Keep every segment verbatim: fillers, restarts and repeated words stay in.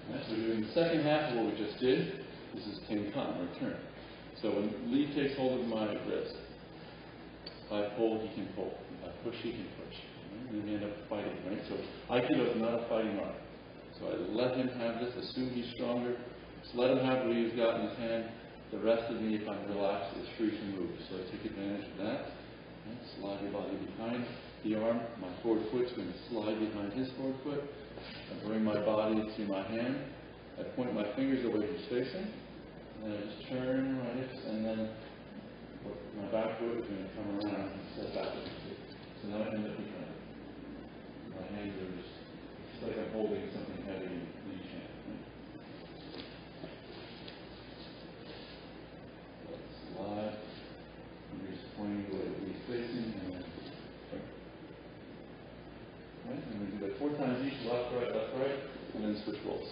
Right, so we're doing the second half of what we just did. This is Tenkan, return. So when Lee takes hold of my wrist, if I pull, he can pull. If I push, he can push. Right? And we end up fighting, right? So Aikido is not a fighting art. So I let him have this, assume he's stronger. Just let him have what he's got in his hand. The rest of me, if I'm relaxed, is free to move. So I take advantage of that. Right? Slide your body behind the arm. My forward foot's going to slide behind his forward foot. I bring my body to my hand. I point my fingers the way he's facing. And then I just turn right, and then my back foot is going to come around and step backwards. So now I end up behind. My hands are just, it's like I'm holding something heavy in each hand. Right? Slide. You're just pointing the way he's facing, and then right? And we do that four times each, left, right, left, right, and then switch rolls.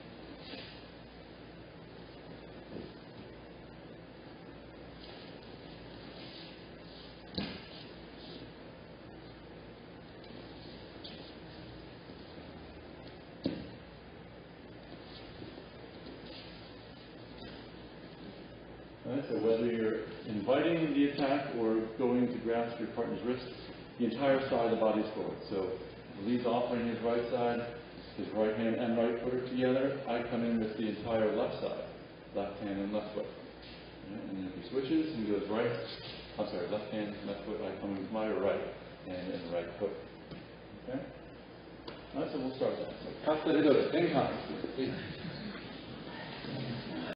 Right, so whether you're inviting the attack or going to grasp your partner's wrist, the entire side of the body is forward. So Lee's offering his right side, his right hand and right foot are together. I come in with the entire left side, left hand and left foot. Right, and then he switches and goes right, I'm sorry, left hand, left foot. I come in with my right hand and right foot. Okay? All right, so we'll start that. So,